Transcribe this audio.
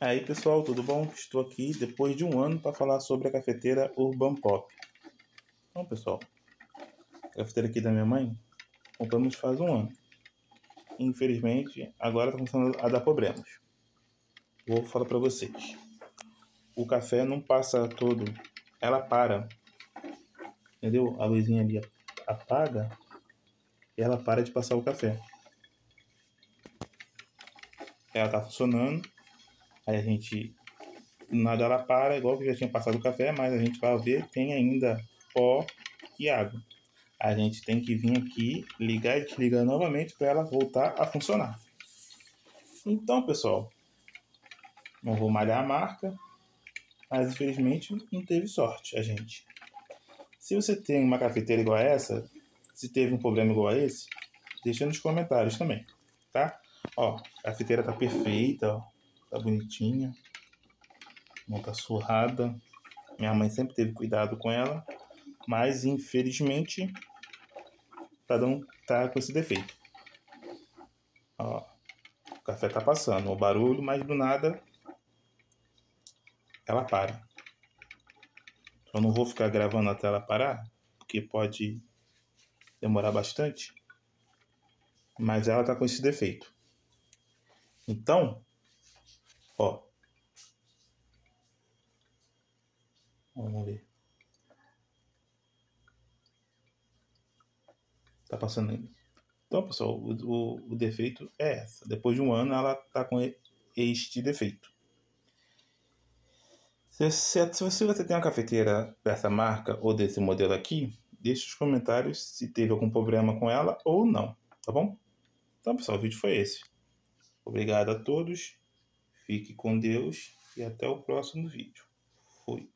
Aí pessoal, tudo bom? Estou aqui depois de um ano para falar sobre a cafeteira Urban Pop. Então pessoal, a cafeteira aqui da minha mãe, compramos faz um ano. Infelizmente, agora está começando a dar problemas. Vou falar para vocês. O café não passa todo, ela para, entendeu? A luzinha ali apaga e ela para de passar o café. Ela tá funcionando, aí a gente, nada ela para, igual que já tinha passado o café, mas a gente vai ver, tem ainda pó e água. A gente tem que vir aqui, ligar e desligar novamente para ela voltar a funcionar. Então, pessoal, não vou malhar a marca, mas infelizmente não teve sorte a gente. Se você tem uma cafeteira igual a essa, se teve um problema igual a esse, deixa nos comentários também, tá? Ó, a cafeteira tá perfeita, ó, tá bonitinha, não tá surrada. Minha mãe sempre teve cuidado com ela, mas infelizmente tá com esse defeito. Ó, o café tá passando, o barulho, mas do nada ela para. Eu não vou ficar gravando até ela parar, porque pode demorar bastante, mas ela tá com esse defeito. Então, ó, vamos ver. Tá passando ainda. Então, pessoal, o defeito é essa. Depois de um ano, ela tá com este defeito. Se você tem uma cafeteira dessa marca ou desse modelo aqui, deixe nos comentários se teve algum problema com ela ou não, tá bom? Então, pessoal, o vídeo foi esse. Obrigado a todos, fique com Deus e até o próximo vídeo. Fui.